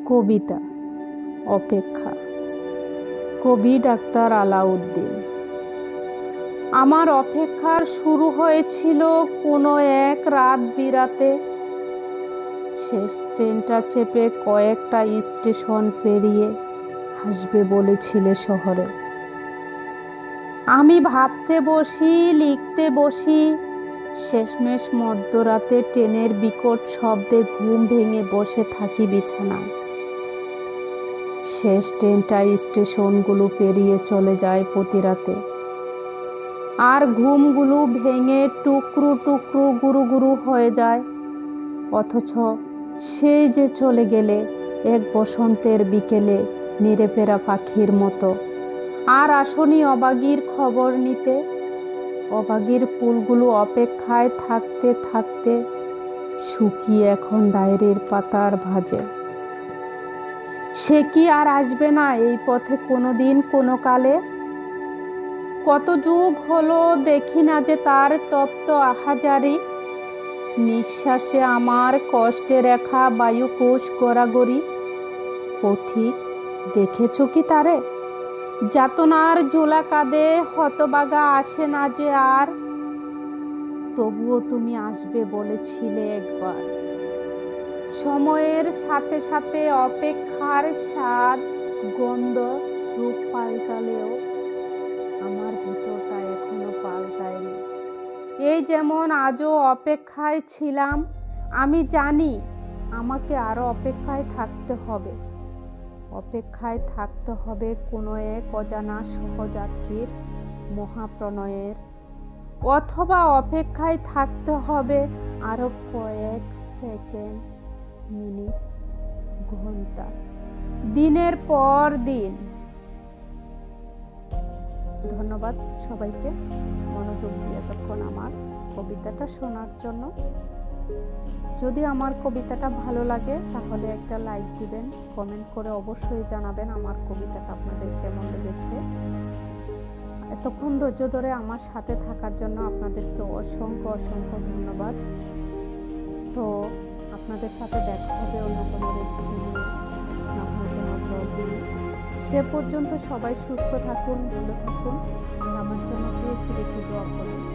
কবিতা অপেক্ষা। কবি ডাক্তার আলাউদ্দিন। আমার অপেক্ষার শুরু হয়েছিল কোনো এক রাত বিরাতে। শেষ ট্রেনটা চেপে কয়েকটা স্টেশন পেরিয়ে আসবে বলেছিলে শহরে। আমি ভাবতে বসি, লিখতে বসি, শেষমেশ মধ্যরাতে ট্রেনের বিকট শব্দে ঘুম ভেঙে বসে থাকি বিছানায়। শেষ ট্রেনটা স্টেশনগুলো পেরিয়ে চলে যায় প্রতি রাতে, আর ঘুমগুলো ভেঙে টুকরো টুকরো গুরু গুরু হয়ে যায়। অথচ সেই যে চলে গেলে এক বসন্তের বিকেলে নিরেফেরা পাখির মতো, আর আসনি অবাগির খবর নিতে। অবাগির ফুলগুলো অপেক্ষায় থাকতে থাকতে শুকিয়ে এখন ডায়েরির পাতার ভাঁজে। সে কি আর আসবে না এই পথে কোনোদিন কোনো কালে? কত যুগ হলো দেখি না যে তার তপ্ত আহাজারি। নিঃশ্বাসে আমার কষ্টে রেখা বায়ুকোষ গড়াগড়ি। পথিক, দেখেছ কি তারে? যাতনার জোলা কাঁদে, হতবাগা আসে না যে আর। তবুও তুমি আসবে বলেছিলে একবার। সময়ের সাথে সাথে অপেক্ষার স্বাদ, গন্ধ, রূপ পাল্টালেও আমার ভিতরটা এখনো পাল্টায়নি। এই যেমন আজও অপেক্ষায় ছিলাম, আমি জানি আমাকে আরো অপেক্ষায় থাকতে হবে। অপেক্ষায় থাকতে হবে কোনো এক অজানা সহযাত্রীর মহাপ্রণয়ের, অথবা অপেক্ষায় থাকতে হবে আরো কয়েক সেকেন্ড, মিনিট, ঘন্টা, দিনের পর দিন। ধন্যবাদ সবাইকে মনোযোগ দিয়ে এতক্ষণ আমার কবিতাটা শোনার জন্য। যদি আমার কবিতাটা ভালো লাগে তাহলে একটা লাইক দিবেন, কমেন্ট করে অবশ্যই জানাবেন আমার কবিতাটা আপনাদের কেমন লেগেছে। এতক্ষণ ধৈর্য ধরে আমার সাথে থাকার জন্য আপনাদেরকে অসংখ্য অসংখ্য ধন্যবাদ। তো আপনাদের সাথে দেখা হবে অন্য কোনো রেসিপি নিয়ে, না হয় কোনো ব্লগ নিয়ে। সে পর্যন্ত সবাই সুস্থ থাকুন, ভালো থাকুন, আর আমার জন্য বেশি বেশি দোয়া করুন।